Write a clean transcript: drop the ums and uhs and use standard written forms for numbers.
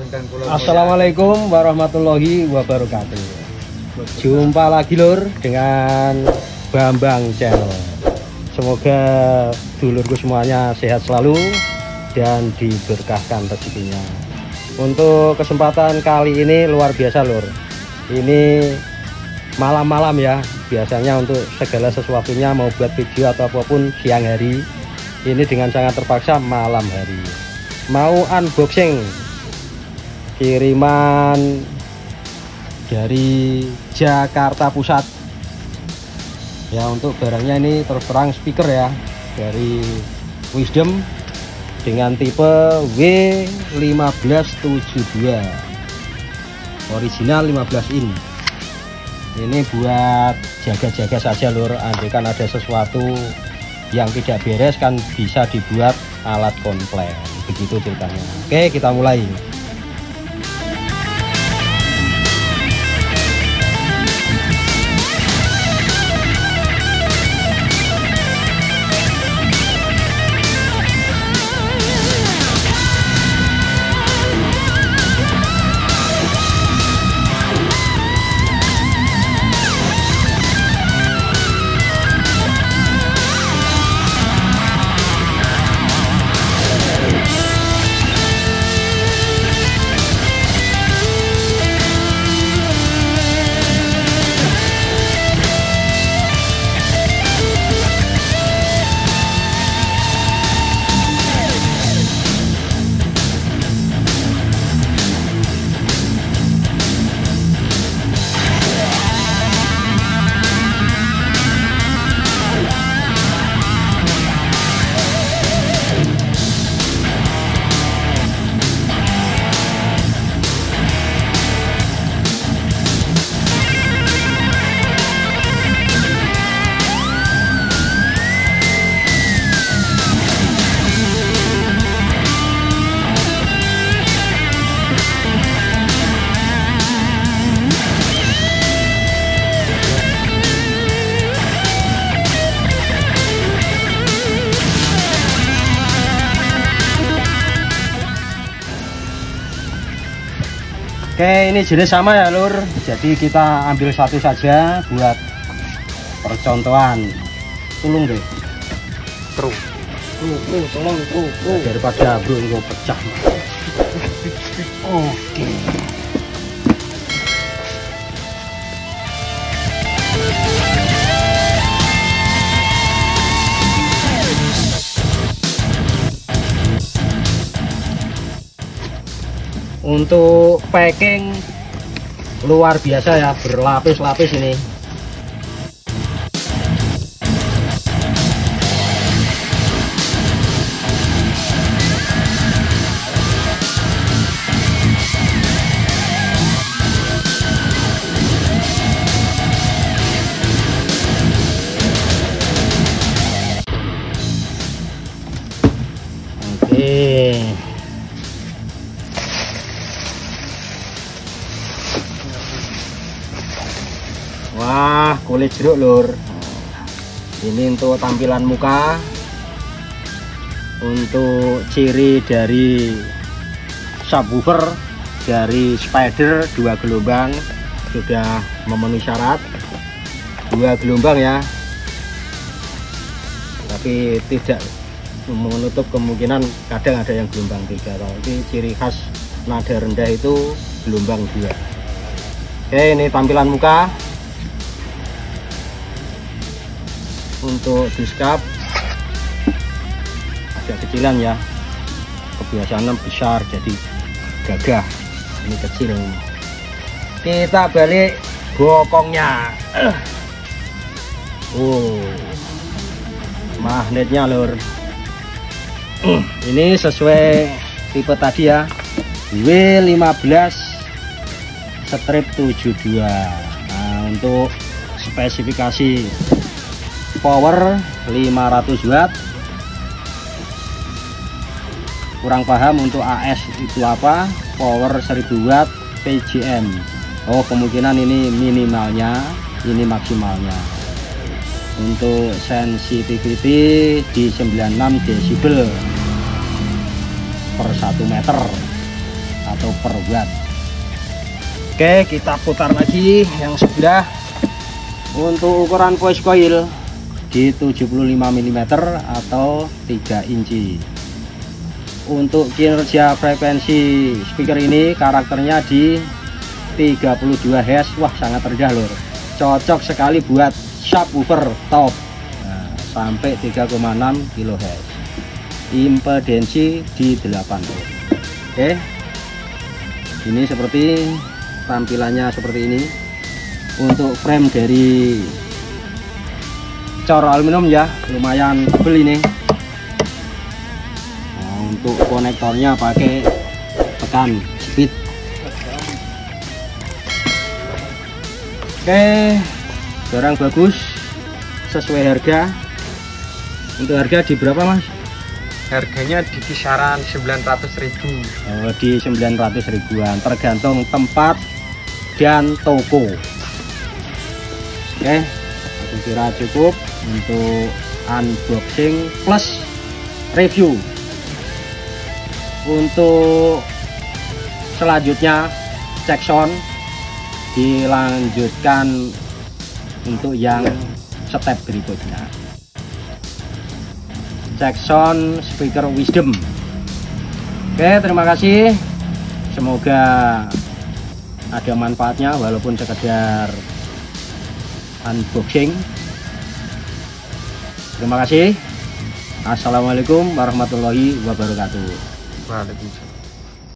Assalamualaikum warahmatullahi wabarakatuh. Jumpa lagi lur dengan Bambang Channel. Semoga dulurku semuanya sehat selalu dan diberkahkan rezekinya. Untuk kesempatan kali ini luar biasa lur. Ini malam-malam ya. Biasanya untuk segala sesuatunya mau buat video atau apapun siang hari. Ini dengan sangat terpaksa malam hari. Mau unboxing kiriman dari Jakarta Pusat ya. Untuk barangnya ini terus terang speaker ya, dari Wisdom dengan tipe W1572 original 15 in. Ini buat jaga-jaga saja lur, andaikan ada sesuatu yang tidak beres kan bisa dibuat alat komplain, begitu ceritanya. Oke, kita mulai. Oke, ini jenis sama ya lur, jadi kita ambil satu saja buat percontohan. Tulung deh, tolong daripada bro ini pecah. Oke. Untuk packing luar biasa ya, berlapis-lapis ini. Oke. Wah, kulit jeruk lur. Ini untuk tampilan muka. Untuk ciri dari subwoofer dari Spider 2 gelombang sudah memenuhi syarat. 2 gelombang ya. Tapi tidak menutup kemungkinan kadang ada yang gelombang 3. Tapi ciri khas nada rendah itu gelombang 2. Oke, ini tampilan muka. Untuk diskap agak kecilan ya, kebiasaannya besar jadi gagah, ini kecil. Kita balik bokongnya. Magnetnya lur. Ini sesuai tipe tadi ya, W15/72. Nah, untuk spesifikasi power 500 watt. Kurang paham untuk AS itu apa, power 1000 watt PGM. Oh, kemungkinan ini minimalnya, ini maksimalnya. Untuk sensitivity di 96 desibel per 1 meter atau per watt. Oke, kita putar lagi yang sebelah. Untuk ukuran voice coil di 75 mm atau 3 inci. Untuk kinerja frekuensi speaker ini karakternya di 32 Hz. Wah, sangat rendah lur. Cocok sekali buat subwoofer top. Nah, sampai 3,6 kHz. Impedensi di 8 ohm. Oke. Ini seperti tampilannya seperti ini. Untuk frame dari cor aluminium ya, lumayan tebel ini. Untuk konektornya pakai tekan speed. Oke, barang bagus, sesuai harga. Untuk harga di berapa mas? Harganya di kisaran 900.000. Oh, di 900 ribuan, tergantung tempat dan toko. Oke, aku kira cukup untuk unboxing plus review. Untuk selanjutnya cek sound dilanjutkan untuk yang step berikutnya. Cek sound speaker Wisdom. Oke, terima kasih. Semoga ada manfaatnya walaupun sekedar unboxing. Terima kasih. Assalamualaikum warahmatullahi wabarakatuh. Waalaikumsalam.